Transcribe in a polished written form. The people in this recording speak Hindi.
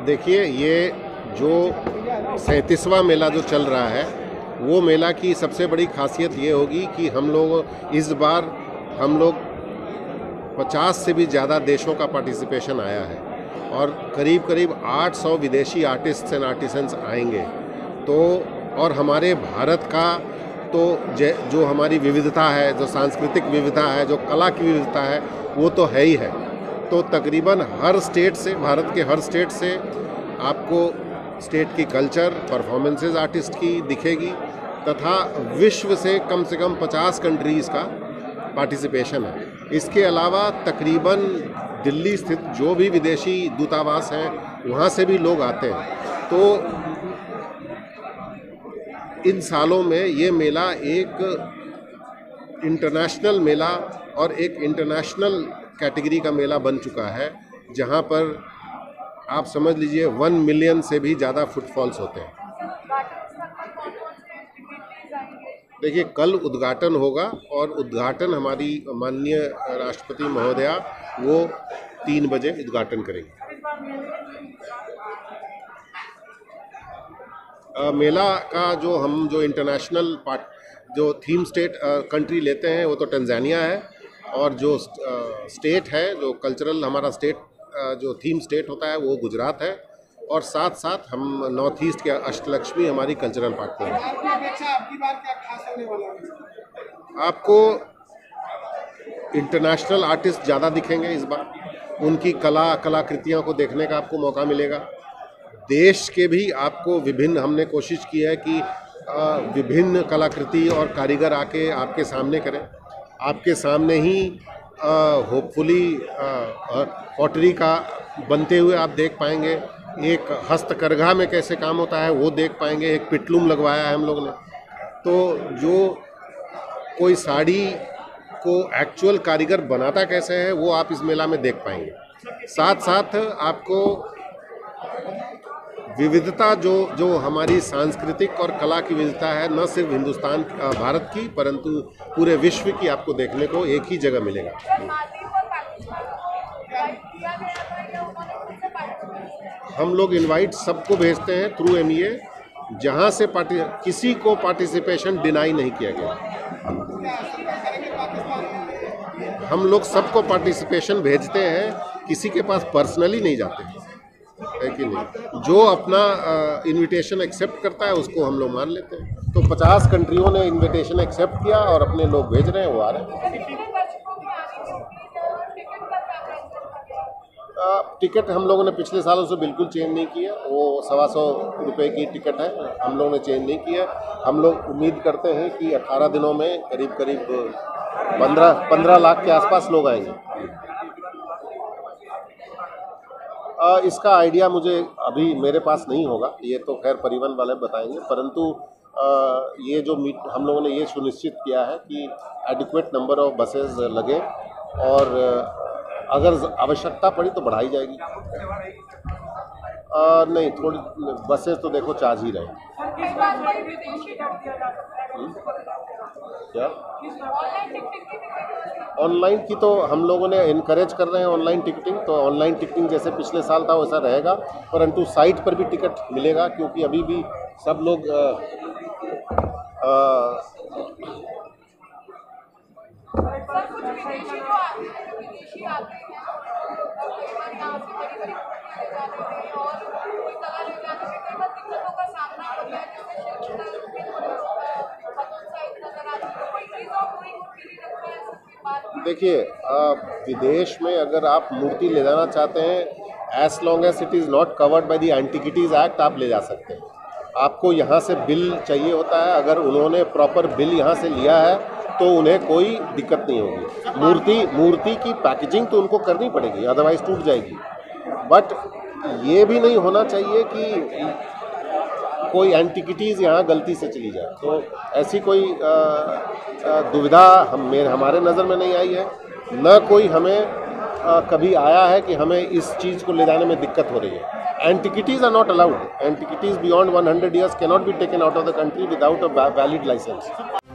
देखिए, ये जो 37वां मेला जो चल रहा है, वो मेला की सबसे बड़ी खासियत ये होगी कि इस बार हम लोग 50 से भी ज़्यादा देशों का पार्टिसिपेशन आया है और करीब करीब 800 विदेशी आर्टिस्ट्स एंड आर्टिसंस आएंगे। तो और हमारे भारत का तो जो हमारी विविधता है, जो सांस्कृतिक विविधता है, जो कला की विविधता है, वो तो है ही है। तो तकरीबन हर स्टेट से, भारत के हर स्टेट से आपको स्टेट की कल्चर परफॉर्मेंसेस आर्टिस्ट की दिखेगी तथा विश्व से कम 50 कंट्रीज़ का पार्टिसिपेशन है। इसके अलावा तकरीबन दिल्ली स्थित जो भी विदेशी दूतावास हैं, वहाँ से भी लोग आते हैं। तो इन सालों में ये मेला एक इंटरनेशनल मेला और एक इंटरनेशनल कैटेगरी का मेला बन चुका है, जहाँ पर आप समझ लीजिए 1 मिलियन से भी ज़्यादा फुटफॉल्स होते हैं। देखिए, कल उद्घाटन होगा और उद्घाटन हमारी माननीय राष्ट्रपति महोदया वो 3 बजे उद्घाटन करेंगे। मेला का जो इंटरनेशनल जो थीम स्टेट कंट्री लेते हैं वो तो टंजानिया है, और जो स्टेट है, जो कल्चरल हमारा स्टेट जो थीम स्टेट होता है वो गुजरात है, और साथ साथ हम नॉर्थ ईस्ट के अष्टलक्ष्मी हमारी कल्चरल पार्टनर है। आपको इंटरनेशनल आर्टिस्ट ज़्यादा दिखेंगे इस बार। उनकी कलाकृतियों को देखने का आपको मौका मिलेगा। देश के भी आपको हमने कोशिश की है कि विभिन्न कलाकृति और कारीगर आके आपके सामने करें। आपके सामने ही होपफुली पॉटरी का बनते हुए आप देख पाएंगे। एक हस्तकरघा में कैसे काम होता है वो देख पाएंगे। एक पिटलूम लगवाया है हम लोग ने। तो जो कोई साड़ी को एक्चुअल कारीगर बनाता कैसे है वो आप इस मेला में देख पाएंगे। साथ साथ आपको विविधता जो हमारी सांस्कृतिक और कला की विविधता है, न सिर्फ भारत की परंतु पूरे विश्व की आपको देखने को एक ही जगह मिलेगा। हम लोग इनवाइट सबको भेजते हैं थ्रू MEA, जहां से किसी को पार्टिसिपेशन डिनाई नहीं किया गया। हम लोग सबको पार्टिसिपेशन भेजते हैं, किसी के पास पर्सनली नहीं जाते, है कि नहीं। जो अपना इनविटेशन एक्सेप्ट करता है उसको हम लोग मान लेते हैं। तो 50 कंट्रियों ने इनविटेशन एक्सेप्ट किया और अपने लोग भेज रहे हैं, वो आ रहे हैं। टिकट हम लोगों ने पिछले सालों से बिल्कुल चेंज नहीं किया। वो 125 रुपये की टिकट है, हम लोगों ने चेंज नहीं किया। हम लोग उम्मीद करते हैं कि 18 दिनों में करीब 15 लाख के आसपास लोग आएंगे। इसका आइडिया मुझे अभी मेरे पास नहीं होगा, ये तो खैर परिवहन वाले बताएंगे, परंतु ये जो हम लोगों ने ये सुनिश्चित किया है कि एडिक्वेट नंबर ऑफ बसेस लगे, और अगर आवश्यकता पड़ी तो बढ़ाई जाएगी। नहीं, थोड़ी बसेस तो देखो चार्ज ही रहे। क्या ऑनलाइन की तो हम लोगों ने इनकरेज कर रहे हैं ऑनलाइन टिकटिंग। तो ऑनलाइन टिकटिंग जैसे पिछले साल था वैसा रहेगा, परंतु साइट पर भी टिकट मिलेगा, क्योंकि अभी भी सब लोग देखिए, विदेश में अगर आप मूर्ति ले जाना चाहते हैं, as long as it is not covered by the antiquities act, आप ले जा सकते हैं। आपको यहाँ से बिल चाहिए होता है। अगर उन्होंने प्रॉपर बिल यहाँ से लिया है तो उन्हें कोई दिक्कत नहीं होगी। मूर्ति की पैकेजिंग तो उनको करनी पड़ेगी, अदरवाइज टूट जाएगी। बट ये भी नहीं होना चाहिए कि कोई एंटिक्विटीज़ यहाँ गलती से चली जाए। तो ऐसी कोई दुविधा हमारे नज़र में नहीं आई है, न कोई हमें कभी आया है कि हमें इस चीज़ को ले जाने में दिक्कत हो रही है। Antiquities are not allowed. Antiquities beyond 100 years cannot be taken out of the country without a valid license.